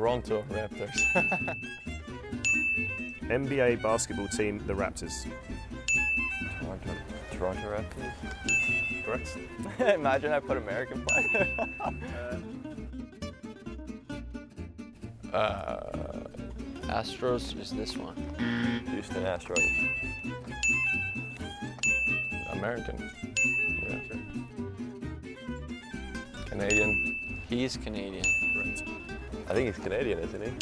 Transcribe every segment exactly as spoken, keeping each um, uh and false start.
Toronto Raptors. N B A basketball team, the Raptors. Toronto, Toronto Raptors. Correct. Imagine I put American flag there. uh, Astros is this one. Houston Astros. American. Yeah. Canadian. He's Canadian. Correct. I think he's Canadian, isn't he?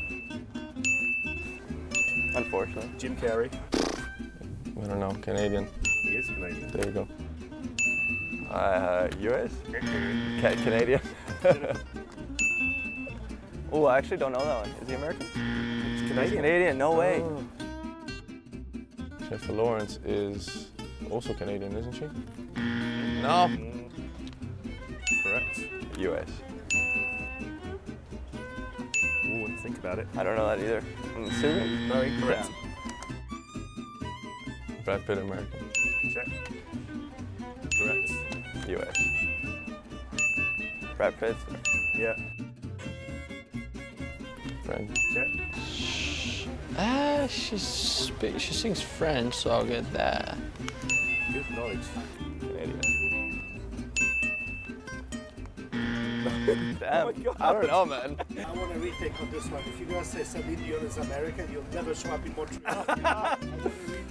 Unfortunately. Jim Carrey. I don't know. Canadian. He is Canadian. There you go. Uh, U S? Ca Canadian? Oh, I actually don't know that one. Is he American? It's Canadian. He's Canadian, no way. Oh. Jennifer Lawrence is also Canadian, isn't she? No. Mm. Correct. U S. Ooh, think about it. I don't know that either. I'm assuming. No, incorrect. Brad Pitt, American. Check. Correct. U S. Brad Pitt. Yeah. French. Check. Ah, she's sp she sings French, so I'll get that. Good knowledge. Canadian. Oh Damn. my God. I don't know, man. I want a retake on this one. If you're gonna say Celine Dion is American, you'll never show up in Montreal. I want a retake.